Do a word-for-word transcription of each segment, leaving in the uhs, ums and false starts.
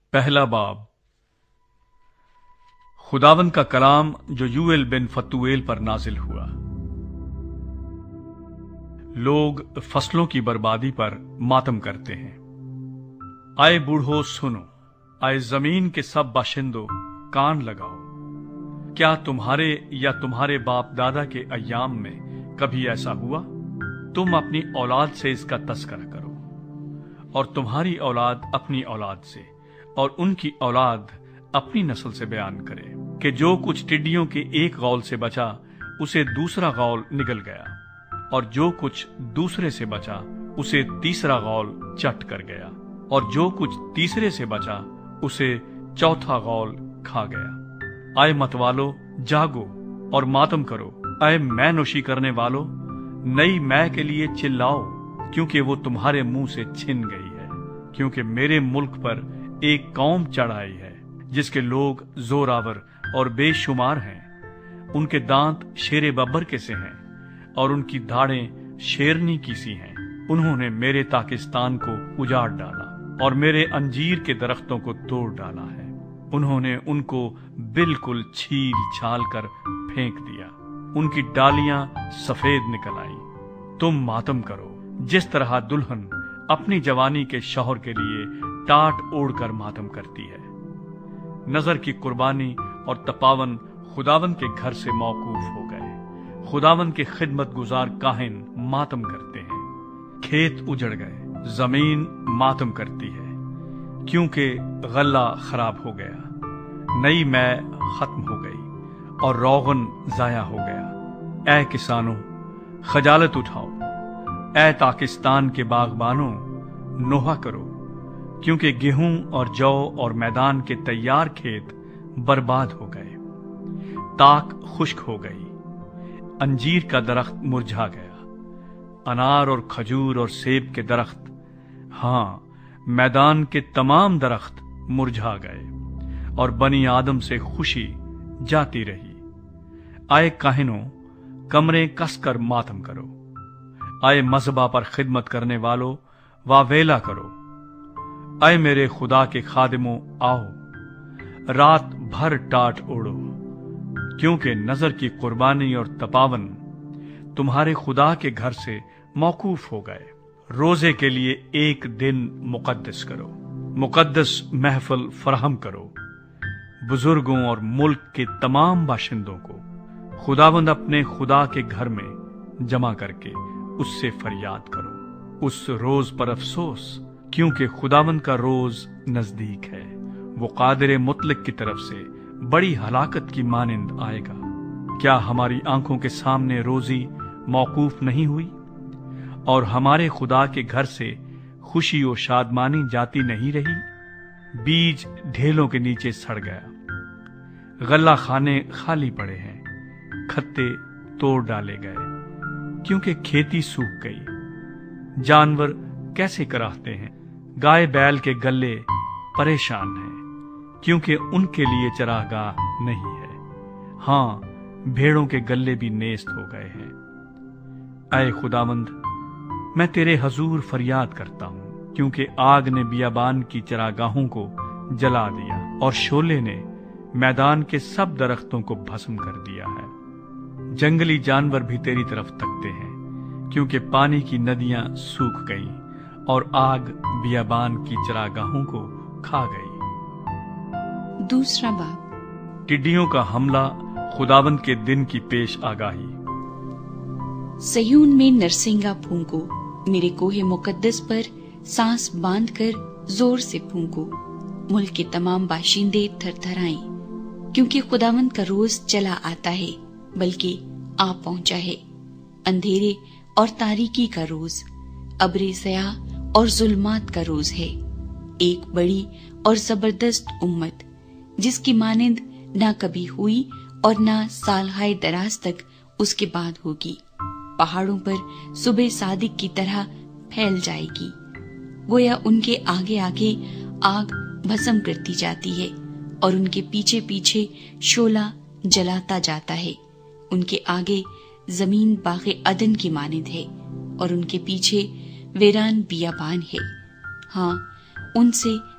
پہلا باب۔ خداوند کا کلام جو یوئیل بن فتویل پر نازل ہوا۔ لوگ فصلوں کی بربادی پر ماتم کرتے ہیں۔ آئے بوڑھو سنو، آئے زمین کے سب باشندوں کان لگاؤ۔ کیا تمہارے یا تمہارے باپ دادا کے ایام میں کبھی ایسا ہوا؟ تم اپنی اولاد سے اس کا تذکرہ کرو، اور تمہاری اولاد اپنی اولاد سے، اور ان کی اولاد اپنی نسل سے بیان کرے کہ جو کچھ ٹڈیوں کے ایک غول سے بچا اسے دوسرا غول نگل گیا، اور جو کچھ دوسرے سے بچا اسے تیسرا غول چٹ کر گیا، اور جو کچھ تیسرے سے بچا اسے چوتھا غول کھا گیا۔ آئے متوالو جاگو اور ماتم کرو، اے مے نوشی کرنے والو نئی مے کے لیے چلاؤ، کیونکہ وہ تمہارے منہ سے چھن گئی ہے۔ کیونکہ میرے ملک پر ایک قوم چڑھ آئی ہے جس کے لوگ زور آور اور بے شمار ہیں۔ ان کے دانت شیر ببر کے سے ہیں اور ان کی دھاڑیں شیرنی کی سی ہیں۔ انہوں نے میرے پاکستان کو اجاڑ ڈالا اور میرے انجیر کے درختوں کو توڑ ڈالا ہے۔ انہوں نے ان کو بالکل چھیل چھال کر پھینک دیا، ان کی ڈالیاں سفید نکل آئیں۔ تم ماتم کرو جس طرح دلہن اپنی جوانی کے شوہر کے لیے ٹاٹ اوڑھ کر ماتم کرتی ہے۔ نظر کی قربانی اور تپاون خداوند کے گھر سے موقوف ہو گئے۔ خداوند کے خدمت گزار کاہن ماتم کرتے ہیں۔ کھیت اجڑ گئے، زمین ماتم کرتی ہے، کیونکہ غلہ خراب ہو گیا، نئی مے ختم ہو گئی اور روغن ضائع ہو گیا۔ اے کسانوں خجالت اٹھاؤ، اے پاکستان کے باغبانوں نوحہ کرو، کیونکہ گیہوں اور جو اور میدان کے تیار کھیت برباد ہو گئے۔ تاک خشک ہو گئی، انجیر کا درخت مرجھا گیا، انار اور کھجور اور سیب کے درخت، ہاں میدان کے تمام درخت مرجھا گئے، اور بنی آدم سے خوشی جاتی رہی۔ آئے کاہنوں کمریں کس کر ماتم کرو، آئے مذبح پر خدمت کرنے والو واویلا کرو۔ اے میرے خدا کے خادموں آؤ، رات بھر ٹاٹ اوڑو، کیونکہ نظر کی قربانی اور تپاون تمہارے خدا کے گھر سے موقوف ہو گئے۔ روزے کے لیے ایک دن مقدس کرو، مقدس محفل فراہم کرو۔ بزرگوں اور ملک کے تمام باشندوں کو خداوند اپنے خدا کے گھر میں جمع کر کے اس سے فریاد کرو۔ اس روز پر افسوس، کیونکہ خداوند کا روز نزدیک ہے۔ وہ قادر مطلق کی طرف سے بڑی ہلاکت کی مانند آئے گا۔ کیا ہماری آنکھوں کے سامنے روزی موقوف نہیں ہوئی، اور ہمارے خدا کے گھر سے خوشی و شادمانی جاتی نہیں رہی؟ بیج ڈھیلوں کے نیچے سڑ گیا، غلہ خانے خالی پڑے ہیں، کھتے توڑ ڈالے گئے، کیونکہ کھیتی سوکھ گئی۔ جانور کیسے کراہتے ہیں، گائے بیل کے گلے پریشان ہیں، کیونکہ ان کے لیے چراگاہ نہیں ہے۔ ہاں بھیڑوں کے گلے بھی نیست ہو گئے ہیں۔ اے خداوند میں تیرے حضور فریاد کرتا ہوں، کیونکہ آگ نے بیابان کی چراگاہوں کو جلا دیا، اور شعلے نے میدان کے سب درختوں کو بھسم کر دیا ہے۔ جنگلی جانور بھی تیری طرف تکتے ہیں، کیونکہ پانی کی ندیاں سوکھ گئیں، اور آگ بیابان کی چراگاہوں کو کھا گئی۔ دوسرا باب۔ ٹڈیوں کا حملہ، خداوند کے دن کی پیش آگاہی۔ سیون میں نرسنگا پھونکو، میرے کوہ مقدس پر سانس باندھ کر زور سے پھونکو۔ ملک کے تمام باشندے تھر تھرائیں، کیونکہ خداوند کا روز چلا آتا ہے، بلکہ آ پہنچا ہے۔ اندھیرے اور تاریکی کا روز، ابر سیاہ اور ظلمات کا روز ہے۔ ایک بڑی اور زبردست امت، جس کی مانند نہ کبھی ہوئی اور نہ سالہائے دراز تک اس کے بعد ہوگی، پہاڑوں پر صبح صادق کی طرح پھیل جائے گی۔ گویا ان کے آگے آگے آگ بھسم کرتی جاتی ہے، اور ان کے پیچھے پیچھے شعلہ جلاتا جاتا ہے۔ ان کے آگے زمین باغ عدن کی مانند ہے، اور ان کے پیچھے ویران بیابان ہے۔ ہاں ان سے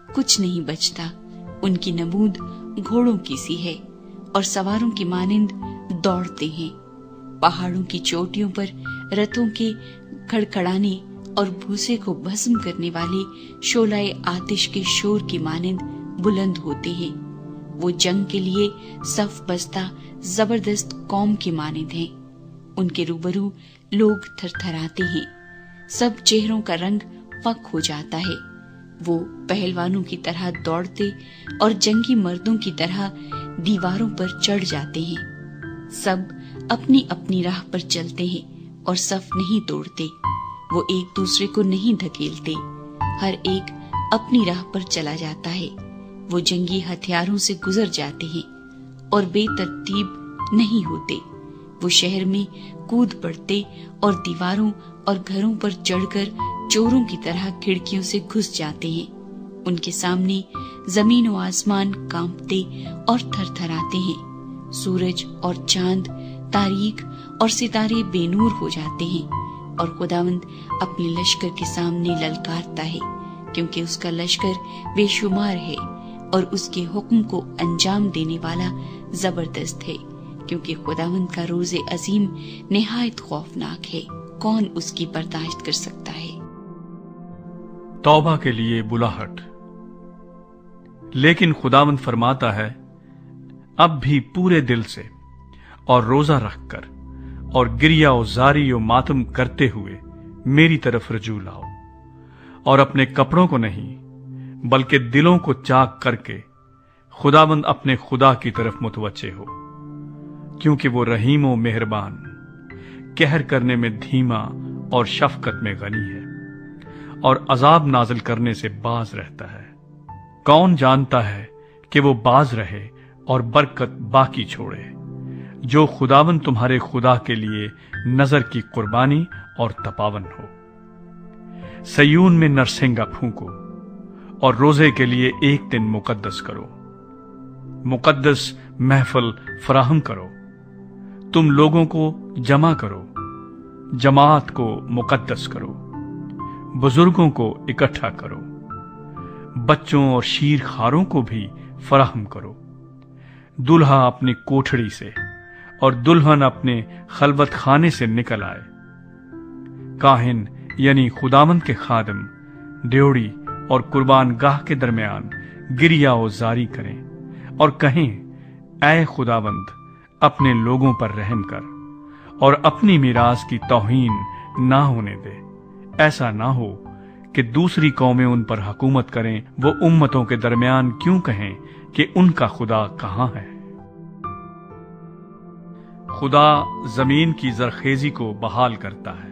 कुछ नहीं बचता। उनकी नमूद घोड़ों की सी है और सवारों की मानिंद दौड़ते हैं। पहाड़ों की चोटियों पर रथों के खड़खड़ाने और भूसे को भस्म करने वाले शोलाए आतिश के शोर की मानिंद बुलंद होते हैं। वो जंग के लिए सफ बस्ता जबरदस्त कौम की मानिंद हैं। उनके रूबरू लोग थरथराते हैं। सब चेहरों का रंग फक हो जाता है। वो पहलवानों की तरह दौड़ते और जंगी मर्दों की तरह दीवारों पर चढ़ जाते हैं। सब अपनी अपनी राह पर चलते हैं और सफ नहीं तोड़ते। वो एक दूसरे को नहीं धकेलते। हर एक अपनी राह पर चला जाता है। वो जंगी हथियारों से गुजर जाते हैं और बेतरतीब नहीं होते। वो शहर में कूद पड़ते और दीवारों और घरों पर चढ़कर चोरों की तरह खिड़कियों से घुस जाते हैं। उनके सामने जमीन और आसमान कांपते और थरथराते हैं। सूरज और चांद, तारीख और सितारे बेनूर हो जाते हैं और खुदावंद अपने लश्कर के सामने ललकारता है, क्योंकि उसका लश्कर बेशुमार है और उसके हुक्म को अंजाम देने वाला जबरदस्त है। क्योंकि खुदावंद का रोज़े अजीम निहायत खौफनाक है। कौन उसकी बर्दाश्त कर सकता है? तौबा के लिए बुलाहट। लेकिन खुदावंद फरमाता है, अब भी पूरे दिल से और रोजा रखकर और गिरिया और जारी और मातम करते हुए मेरी तरफ रजू लाओ, और अपने कपड़ों को नहीं बल्कि दिलों को चाक करके खुदावंद अपने खुदा की तरफ मुतवज्जे हो, क्योंकि वो रहीम और मेहरबान, कहर करने में धीमा और शफकत में गनी है और अजाब नाजिल करने से बाज रहता है। कौन जानता है कि वो बाज रहे और बरकत बाकी छोड़े। जो खुदावन तुम्हारे खुदा के लिए नजर की कुर्बानी और तपावन हो। सयून में नरसिंगा फूंको और रोजे के लिए एक दिन मुकद्दस करो। मुकद्दस महफिल फराहम करो। तुम लोगों को जमा करो, जमात को मुकद्दस करो, बुजुर्गों को इकट्ठा करो, बच्चों और शीर खारों को भी फराहम करो। दुल्हा अपनी कोठड़ी से और दुल्हन अपने खलवत खाने से निकल आए। काहिन यानी खुदावंद के खादम ड्योड़ी और कुर्बान गाह के दरमियान गिरिया और जारी करें और कहें, ऐ खुदावंद, अपने लोगों पर रहम कर और अपनी मीरास की तौहीन ना होने दे। ऐसा ना हो कि दूसरी कौमें उन पर हुकूमत करें। वो उम्मतों के दरमियान क्यों कहें कि उनका खुदा कहां है। खुदा जमीन की जरखेजी को बहाल करता है।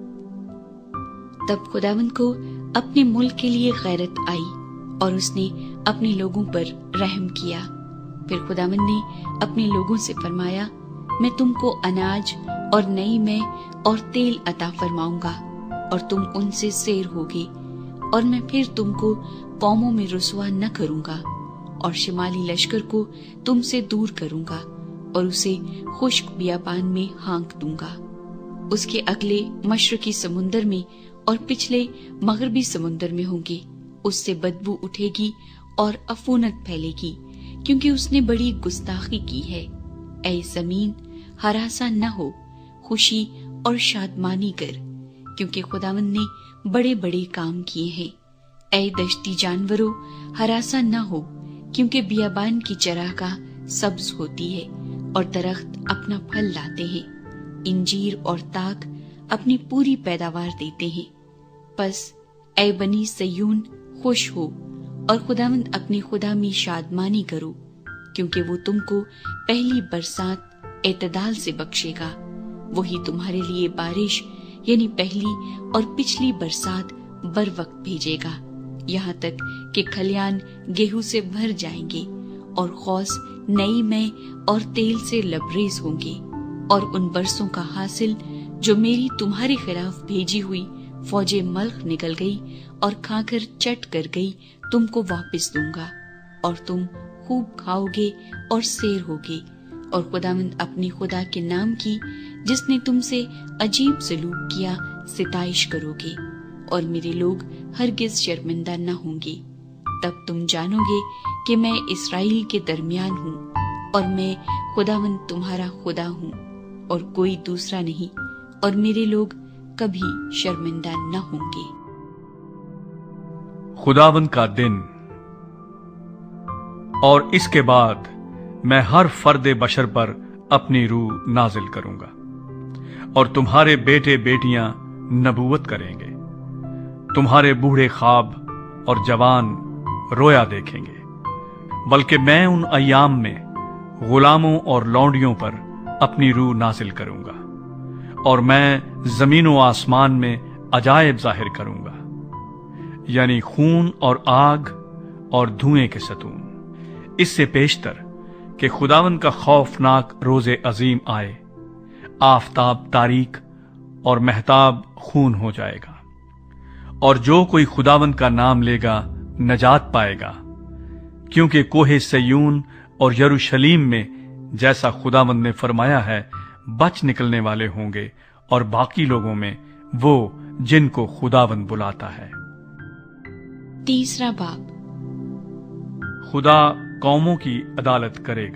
तब खुदावंद को अपने मुल्क के लिए गैरत आई और उसने अपने लोगों पर रहम किया। फिर खुदावंद ने अपने लोगों से फरमाया, मैं तुमको अनाज और नई में और तेल अता फरमाऊंगा और तुम उनसे सेर होगे, और मैं फिर तुमको कौमों में रुसवा न करूंगा और शिमाली लश्कर को तुमसे दूर करूंगा और उसे खुश्क बियाबान में हाँक दूंगा। उसके अगले मशरकी समुंदर में और पिछले मगरबी समुंदर में होंगे। उससे बदबू उठेगी और अफूनत फैलेगी, क्योंकि उसने बड़ी गुस्ताखी की है। ऐ जमीन, हरासा न हो, खुशी और शादमानी कर, क्योंकि खुदावंद ने बड़े बड़े काम किए हैं। ऐ दश्ती जानवरों, हरासा न हो, क्योंकि बियाबान की चरागाह सब्ज होती है और दरख्त अपना फल लाते हैं। इंजीर और ताक अपनी पूरी पैदावार देते हैं। बस ऐ बनी सयून, खुश हो और खुदावंद अपने खुदा में शादमानी करो, क्योंकि वो तुमको पहली बरसात एतदाल से बख्शेगा। वही तुम्हारे लिए बारिश यानी पहली और पिछली बरसात बर वक्त भेजेगा, यहाँ तक कि खलियान गेहूं से भर जाएंगे और खौस नई में और तेल से लबरेज होंगे। और उन बरसों का हासिल जो मेरी तुम्हारे खिलाफ भेजी हुई फौजे मल्क निकल गई और खाकर चट कर गई, तुमको वापस दूंगा और तुम खूब खाओगे और सेर होगे। और खुदावंद अपने खुदा के नाम की, जिसने तुमसे अजीब सलूक किया, सिताइश करोगे और मेरे लोग हरगिज शर्मिंदा न होंगे। तब तुम जानोगे कि मैं इस्राएल के दरमियान हूँ और मैं खुदावंद तुम्हारा खुदा हूँ और कोई दूसरा नहीं, और मेरे लोग कभी शर्मिंदा न होंगे। खुदावंद का दिन। और इसके बाद मैं हर फर्दे बशर पर अपनी रूह नाजिल करूंगा और तुम्हारे बेटे बेटियां नबूवत करेंगे, तुम्हारे बूढ़े ख्वाब और जवान रोया देखेंगे। बल्कि मैं उन अय्याम में गुलामों और लौंडियों पर अपनी रूह नाजिल करूंगा और मैं जमीन व आसमान में अजायब जाहिर करूंगा, यानी खून और आग और धुएं के सतून। इससे पेशतर कि खुदावन का खौफनाक रोजे अजीम आए, आफताब तारीक और महताब खून हो जाएगा, और जो कोई खुदावन का नाम लेगा नजात पाएगा, क्योंकि कोहे सयून और यरूशलेम में जैसा खुदावन ने फरमाया है बच निकलने वाले होंगे, और बाकी लोगों में वो जिनको खुदावन बुलाता है। तीसरा बाब। खुदा कौमों की अदालत करेगा।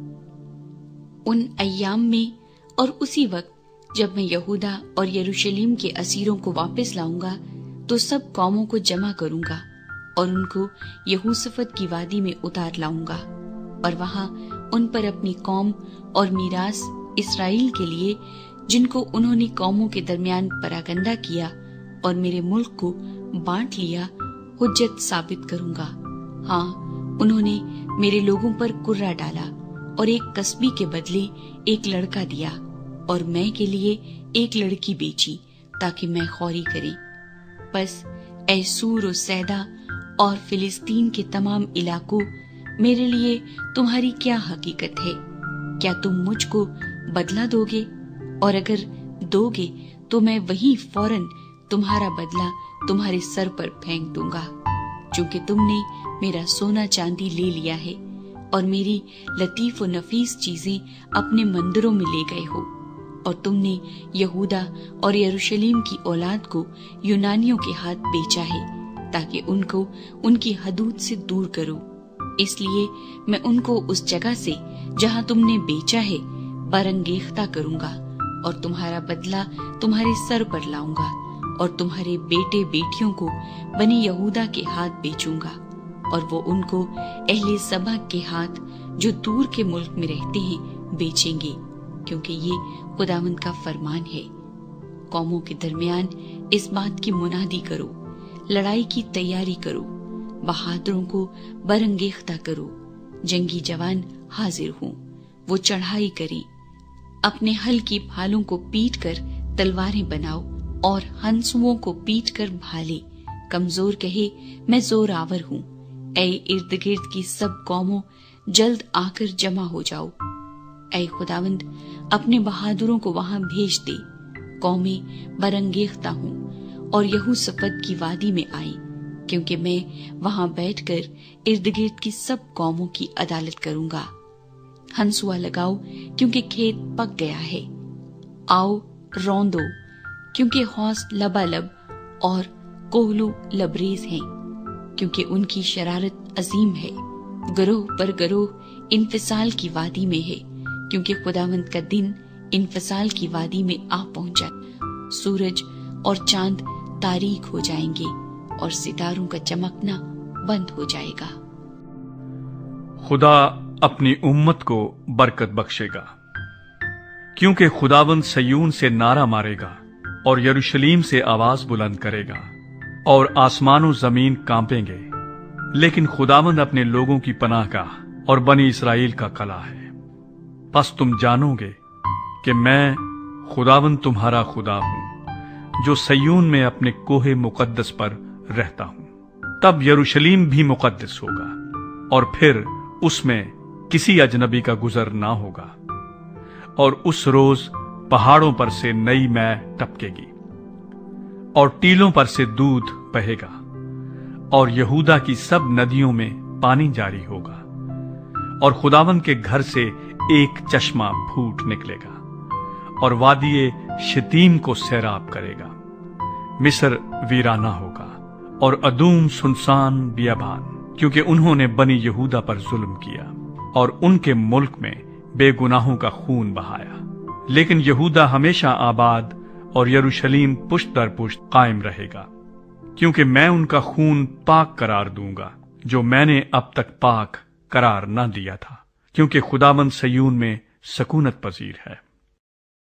उन अय्याम में और उसी वक्त जब मैं यहूदा और यरूशलेम के असीरों को वापस लाऊंगा, तो सब कौमों को जमा करूंगा और उनको यहूसफत की वादी में उतार लाऊंगा, और वहां उन पर अपनी कौम और मीरास इस्राएल के लिए, जिनको उन्होंने कौमों के दरमियान परागंदा किया और मेरे मुल्क को बांट लिया, हुज्जत साबित करूंगा। हाँ, उन्होंने मेरे लोगों पर कुर्रा डाला और एक कस्बी के बदले एक लड़का दिया, और मैं के लिए एक लड़की बेची ताकि मैं खौरी करें। बस ऐ सूर और सैदा और फिलिस्तीन के तमाम इलाकों, मेरे लिए तुम्हारी क्या हकीकत है? क्या तुम मुझको बदला दोगे? और अगर दोगे तो मैं वही फौरन तुम्हारा बदला तुम्हारे सर पर फेंक दूंगा, क्योंकि तुमने मेरा सोना चांदी ले लिया है और मेरी लतीफ और नफीस चीजें अपने मंदिरों में ले गए हो, और तुमने यहूदा और यरूशलेम की औलाद को यूनानियों के हाथ बेचा है, ताकि उनको उनकी हदूद से दूर करो। इसलिए मैं उनको उस जगह से जहां तुमने बेचा है बरंगेख्ता करूंगा, और तुम्हारा बदला तुम्हारे सर पर लाऊंगा, और तुम्हारे बेटे बेटियों को बनी यहूदा के हाथ बेचूंगा, और वो उनको अहले सबा के हाथ जो दूर के मुल्क में रहते हैं बेचेंगे, क्योंकि ये खुदावंद का फरमान है। कौमों के दरमियान इस बात की मुनादी करो, लड़ाई की तैयारी करो, बहादुरों को बरंगेख्ता करो, जंगी जवान हाजिर हों, वो चढ़ाई करें, अपने हल की भालों को पीट कर तलवारें बनाओ और हंसुओं को पीट कर भाले। कमजोर कहे मैं जोर आवर हूँ। ऐ इर्द गिर्द की सब कौमों, जल्द आकर जमा हो जाओ। ऐ खुदावंद, अपने बहादुरों को वहां भेज दे। कौमें बरंगेख्ता हूँ और यहूसफत की वादी में आई, क्योंकि मैं वहां बैठकर इर्द गिर्द की सब कौमों की अदालत करूंगा। हंसुआ लगाओ, क्योंकि खेत पक गया है। आओ रौंदो, क्योंकि हौस लबालब और कोहलू लबरेज हैं, क्योंकि उनकी शरारत अजीम है। गरोह पर गरोह इन्फिसाल की वादी में है, क्योंकि खुदावंद का दिन इन्फिसाल की वादी में आ पहुंचा। सूरज और चांद तारीक हो जाएंगे और सितारों का चमकना बंद हो जाएगा। खुदा अपनी उम्मत को बरकत बख्शेगा, क्योंकि खुदावंद सयून से नारा मारेगा और यरूशलेम से आवाज बुलंद करेगा, और आसमानों जमीन कांपेंगे। लेकिन खुदावंद अपने लोगों की पनाहगाह और बनी इस्राएल का कला है। बस तुम जानोगे कि मैं खुदावंद तुम्हारा खुदा हूं, जो सयून में अपने कोहे मुकद्दस पर रहता हूं। तब यरूशलेम भी मुकद्दस होगा, और फिर उसमें किसी अजनबी का गुजर ना होगा, और उस रोज पहाड़ों पर से नई मै टपकेगी और टीलों पर से दूध बहेगा, और यहूदा की सब नदियों में पानी जारी होगा, और खुदावन के घर से एक चश्मा फूट निकलेगा, और वादिये शितीम को सैराब करेगा। मिस्र वीराना होगा और अदूम सुनसान बियाबान, کیونکہ انہوں نے بنی یہودا پر ظلم کیا اور ان کے ملک میں بے گناہوں کا خون بہایا۔ لیکن یہودا ہمیشہ آباد اور یروشلیم پشت در پشت قائم رہے گا، کیونکہ میں ان کا خون پاک قرار دوں گا جو میں نے اب تک پاک قرار نہ دیا تھا، کیونکہ خداوند صیون میں سکونت پذیر ہے۔